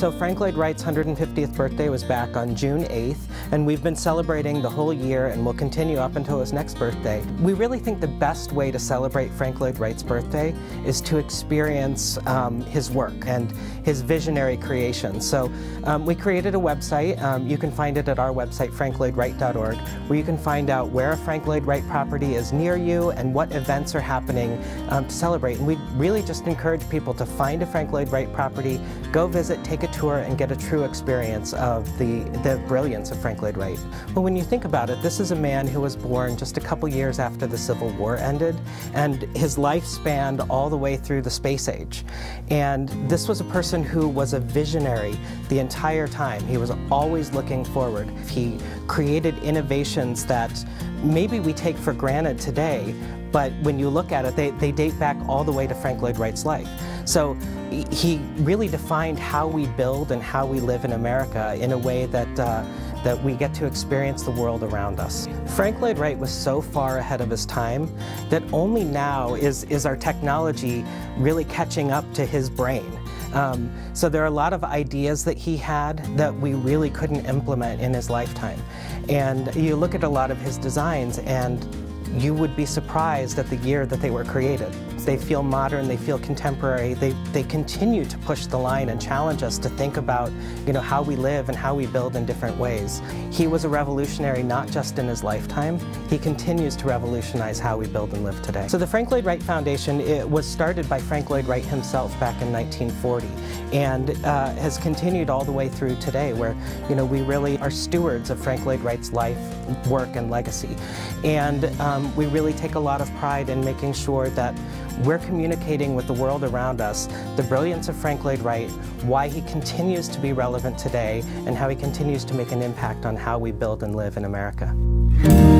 So Frank Lloyd Wright's 150th birthday was back on June 8th, and we've been celebrating the whole year and will continue up until his next birthday. We really think the best way to celebrate Frank Lloyd Wright's birthday is to experience his work and his visionary creation. So we created a website. You can find it at our website, franklloydwright.org, where you can find out where a Frank Lloyd Wright property is near you and what events are happening to celebrate. And we really just encourage people to find a Frank Lloyd Wright property, go visit, take a tour, and get a true experience of the brilliance of Frank Lloyd Wright. Well, when you think about it, this is a man who was born just a couple years after the Civil War ended, and his life spanned all the way through the space age. And this was a person who was a visionary the entire time. He was always looking forward. He created innovations that maybe we take for granted today, but when you look at it, they date back all the way to Frank Lloyd Wright's life. So he really defined how we build and how we live in America in a way that we get to experience the world around us. Frank Lloyd Wright was so far ahead of his time that only now is our technology really catching up to his brain. So there are a lot of ideas that he had that we really couldn't implement in his lifetime. And you look at a lot of his designs and you would be surprised at the year that they were created. They feel modern, they feel contemporary, they continue to push the line and challenge us to think about, you know, how we live and how we build in different ways. He was a revolutionary not just in his lifetime, he continues to revolutionize how we build and live today. So the Frank Lloyd Wright Foundation, it was started by Frank Lloyd Wright himself back in 1940 and has continued all the way through today where, you know, we really are stewards of Frank Lloyd Wright's life, work, and legacy. And we really take a lot of pride in making sure that we're communicating with the world around us the brilliance of Frank Lloyd Wright, why he continues to be relevant today, and how he continues to make an impact on how we build and live in America.